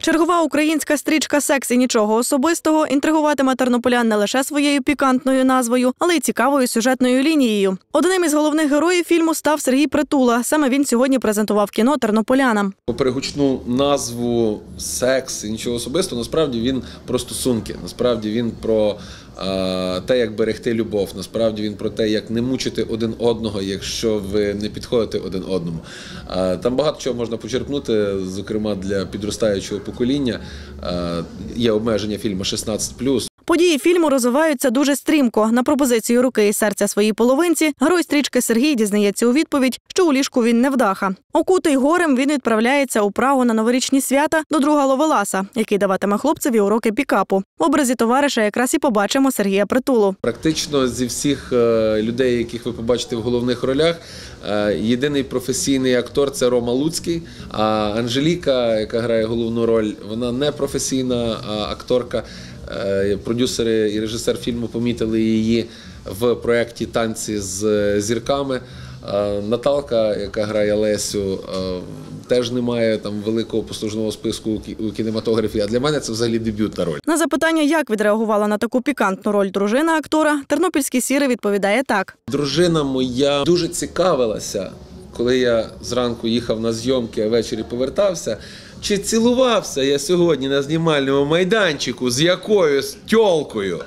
Чергова українська стрічка «Секс і нічого особистого» інтригуватиме тернополян не лише своєю пікантною назвою, але й цікавою сюжетною лінією. Одним із головних героїв фільму став Сергій Притула. Саме він сьогодні презентував кіно тернополянам. Попри гучну назву «Секс і нічого особистого», насправді він про стосунки, насправді він про те, як берегти любов, насправді він про те, як не мучити один одного, якщо ви не підходите один одному. Там багато чого можна почерпнути, зокрема для підростаючого покоління. Є обмеження фільму 16+. Події фільму розвиваються дуже стрімко. На пропозицію руки і серця своїй половинці герой стрічки Сергій дізнається у відповідь, що у ліжку він невдаха. Окутий горем, він відправляється у Прагу на новорічні свята до друга Ловеласа, який даватиме хлопцеві уроки пікапу. В образі товариша якраз і побачимо Сергія Притулу. Практично зі всіх людей, яких ви побачите в головних ролях, єдиний професійний актор – це Рома Луцький, а Анжеліка, яка грає головну роль, вона не професійна акторка. Продюсери і режисер фільму помітили її в проєкті «Танці з зірками». Наталка, яка грає Лесю, теж не має там великого послужного списку у кінематографі, а для мене це взагалі дебютна роль. На запитання, як відреагувала на таку пікантну роль дружина актора, тернопільський Сірий відповідає так. Дружина моя дуже цікавилася, коли я зранку їхав на зйомки, а ввечері повертався, чи цілувався я сьогодні на знімальному майданчику з якоюсь тьолкою.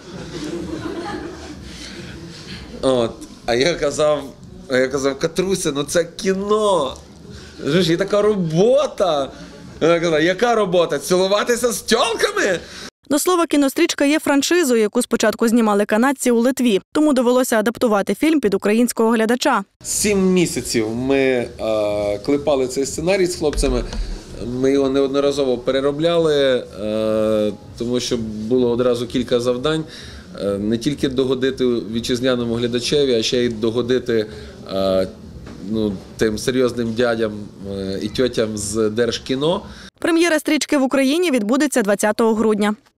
А я казав, Катруся, ну це кіно. Є така робота. Вона казала, яка робота? Цілуватися з тьолками? До слова, кінострічка є франшизою, яку спочатку знімали канадці у Литві. Тому довелося адаптувати фільм під українського глядача. 7 місяців ми клепали цей сценарій з хлопцями. Ми його неодноразово переробляли, тому що було одразу кілька завдань. Не тільки догодити вітчизняному глядачеві, а ще й догодити тим серйозним дядям і тьотям з Держкіно. Прем'єра стрічки в Україні відбудеться 20 грудня.